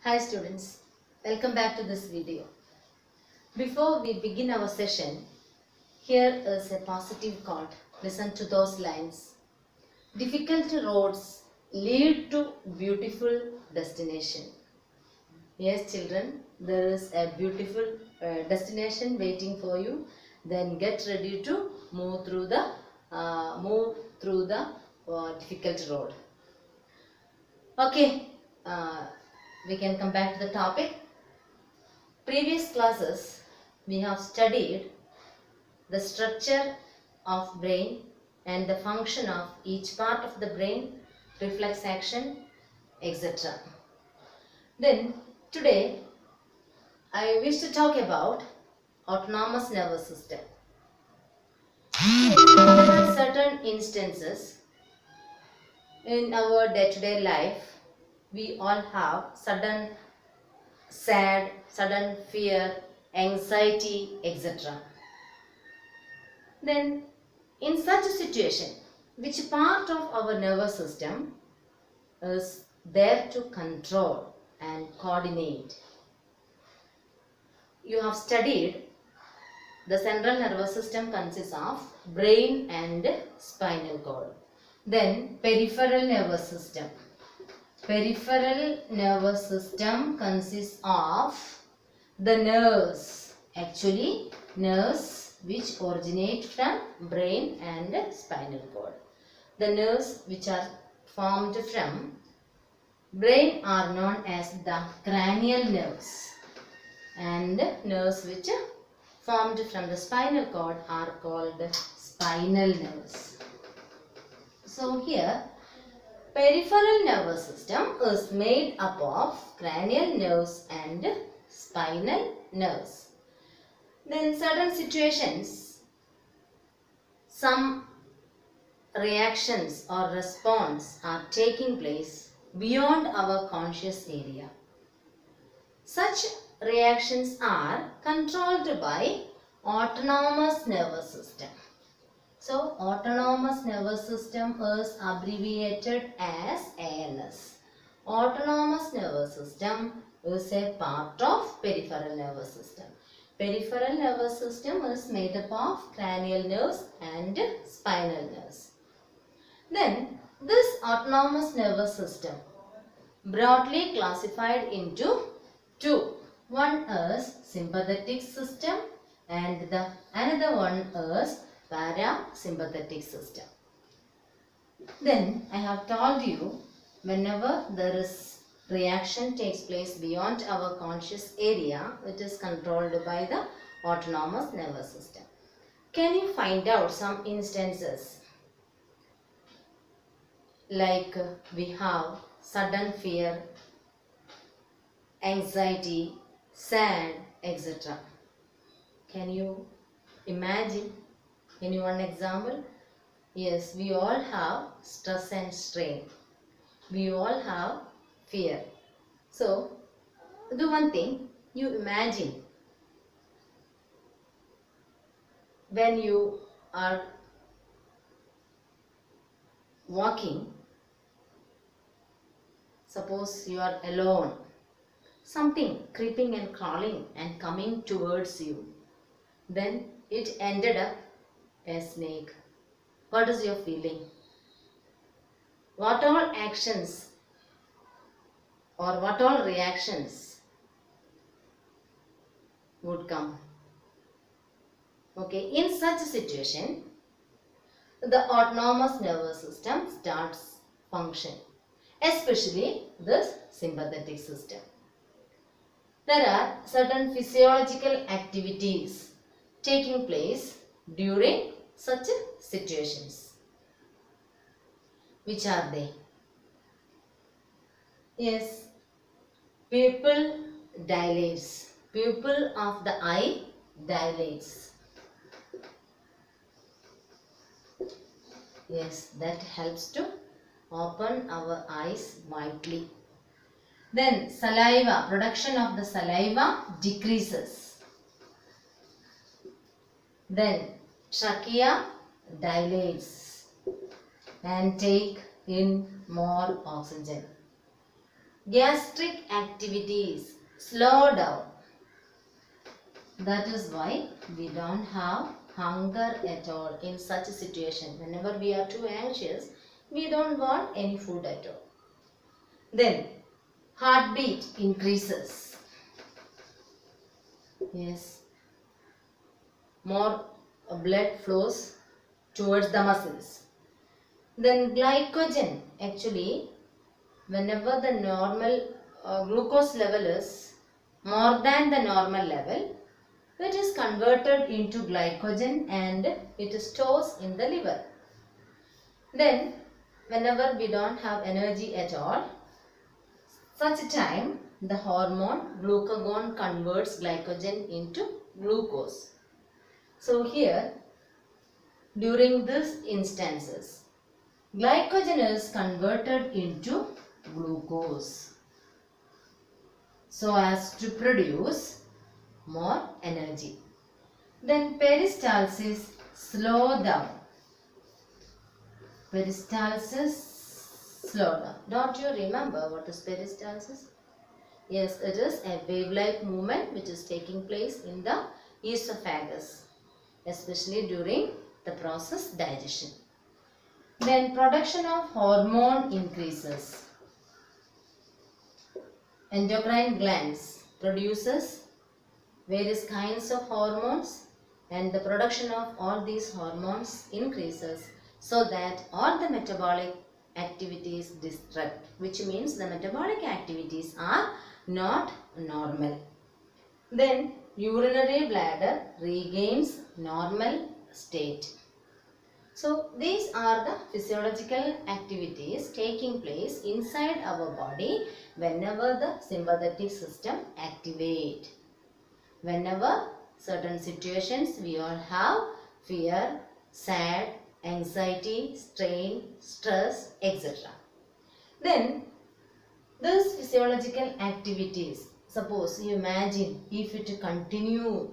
Hi students, welcome back to this video. Before we begin our session, here is a positive quote. Listen to those lines. Difficult roads lead to beautiful destination. Yes children, there is a beautiful destination waiting for you. Then get ready to move through the difficult road. Okay, we can come back to the topic. Previous classes we have studied the structure of brain and the function of each part of the brain, reflex action, etc. Then today I wish to talk about autonomous nervous system. There are certain instances in our day-to-day life. We all have sudden sad, sudden fear, anxiety, etc. Then in such a situation, which part of our nervous system is there to control and coordinate? You have studied the central nervous system consists of brain and spinal cord. Then peripheral nervous system. Peripheral nervous system consists of the nerves. Actually, nerves which originate from brain and spinal cord. The nerves which are formed from brain are known as the cranial nerves, and nerves which are formed from the spinal cord are called spinal nerves. So here peripheral nervous system is made up of cranial nerves and spinal nerves. Then certain situations, some reactions or response are taking place beyond our conscious area. Such reactions are controlled by autonomous nervous system. So autonomous nervous system is abbreviated as ANS. Autonomous nervous system is a part of peripheral nervous system. Peripheral nervous system is made up of cranial nerves and spinal nerves. Then this autonomous nervous system broadly classified into two. One is sympathetic system and the another one is parasympathetic system. Then I have told you, whenever there is reaction takes place beyond our conscious area, it is controlled by the autonomous nervous system. Can you find out some instances? Like we have sudden fear, anxiety, sad, etc. Can you imagine any one example? Yes, we all have stress and strain. We all have fear. So, do one thing. You imagine when you are walking. Suppose you are alone. Something creeping and crawling and coming towards you. Then it ended up a snake. What is your feeling? What all actions or what all reactions would come? Okay, in such a situation, the autonomous nervous system starts function, especially this sympathetic system. There are certain physiological activities taking place during such situations. Which are they? Yes, pupil dilates. Pupil of the eye dilates. Yes, that helps to open our eyes widely. Then saliva, production of the saliva decreases. Then trachea dilates and take in more oxygen. gastric activities slow down. That is why we don't have hunger at all in such a situation. Whenever we are too anxious, we don't want any food at all. Then heartbeat increases. Yes. More blood flows towards the muscles. Then glycogen, actually whenever the normal glucose level is more than the normal level, it is converted into glycogen and it stores in the liver. Then whenever we don't have energy at all, such a time the hormone glucagon converts glycogen into glucose. So here during these instances, glycogen is converted into glucose so as to produce more energy. Then peristalsis slow down. Peristalsis slow down. Don't you remember what is peristalsis? Yes, it is a wave-like movement which is taking place in the esophagus, especially during the process digestion. Then production of hormone increases. Endocrine glands produces various kinds of hormones and the production of all these hormones increases so that all the metabolic activities disrupt, which means the metabolic activities are not normal. Then urinary bladder regains normal state. So these are the physiological activities taking place inside our body whenever the sympathetic system activate. Whenever certain situations we all have fear, sad, anxiety, strain, stress, etc. Then these physiological activities, suppose you imagine if it continued,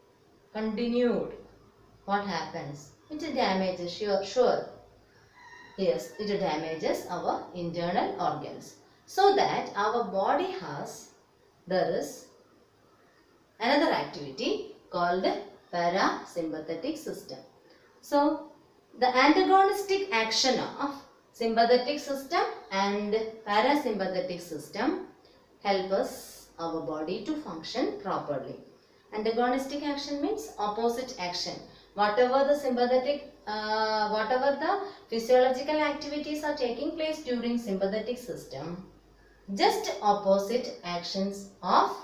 what happens? It damages, sure. Yes, it damages our internal organs. So that our body there is another activity called parasympathetic system. So the antagonistic action of sympathetic system and parasympathetic system help us, our body, to function properly. Antagonistic action means opposite action. Whatever the sympathetic, whatever the physiological activities are taking place during sympathetic system, just opposite actions are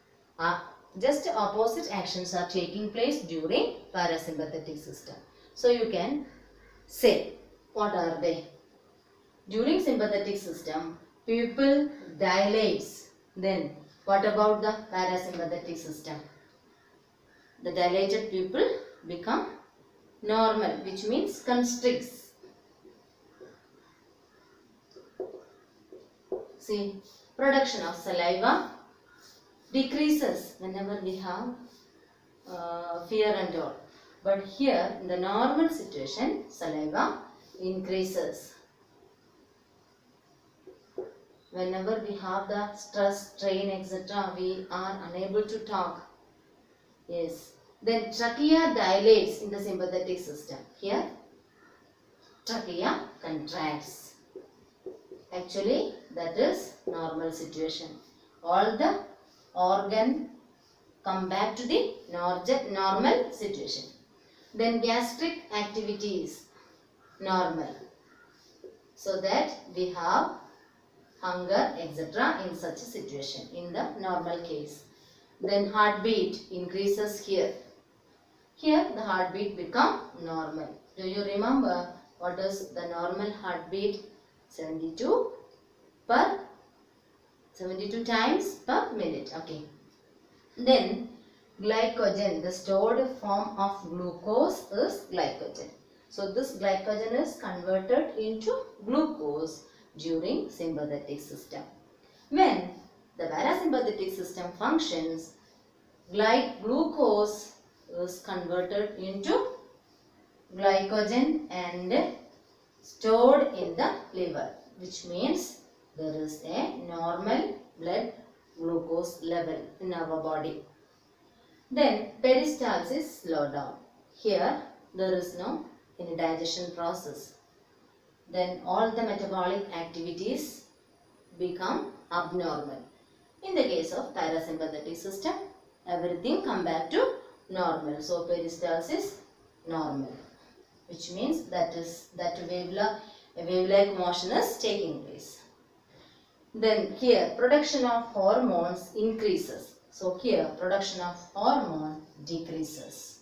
taking place during parasympathetic system. So you can say, what are they? During sympathetic system, pupil dilates. Then what about the parasympathetic system? The dilated pupil become normal, which means constricts. See, production of saliva decreases whenever we have fear and all. But here in the normal situation, saliva increases. Whenever we have the stress, strain, etc., we are unable to talk. Yes. Then trachea dilates in the sympathetic system. Here, trachea contracts. Actually, that is normal situation. All the organ come back to the normal situation. Then gastric activities normal. So that we have hunger, etc. in such a situation in the normal case. Then heartbeat increases here. Here the heartbeat become normal. Do you remember what is the normal heartbeat? 72 times per minute. Okay. Then glycogen, the stored form of glucose is glycogen. So this glycogen is converted into glucose during sympathetic system. When the parasympathetic system functions, glucose is converted into glycogen and stored in the liver, which means there is a normal blood glucose level in our body. Then peristalsis slow down. Here there is no any digestion process. Then all the metabolic activities become abnormal. In the case of parasympathetic system, everything come back to normal. So peristalsis normal, which means that wave-like motion is taking place. Then here production of hormones increases. So here production of hormone decreases.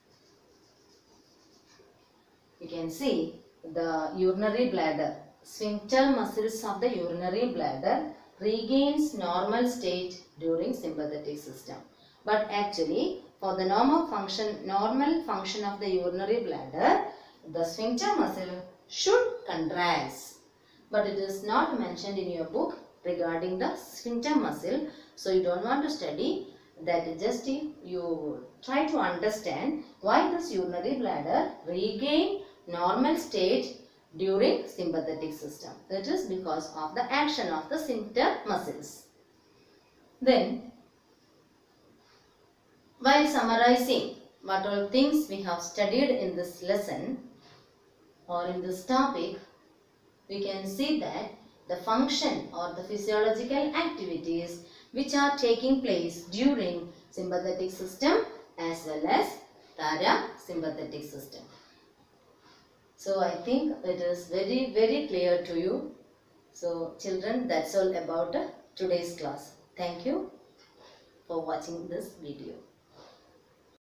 You can see the urinary bladder, sphincter muscles of the urinary bladder regains normal state during sympathetic system. But actually for the normal function of the urinary bladder, the sphincter muscle should contract. But it is not mentioned in your book regarding the sphincter muscle. So you don't want to study that, just you try to understand why this urinary bladder regain normal state during sympathetic system. That is because of the action of the sphincter muscles. Then, while summarizing what all things we have studied in this lesson or in this topic, we can see that the function or the physiological activities which are taking place during sympathetic system as well as parasympathetic system. So I think it is very clear to you. So children, that's all about today's class. Thank you for watching this video.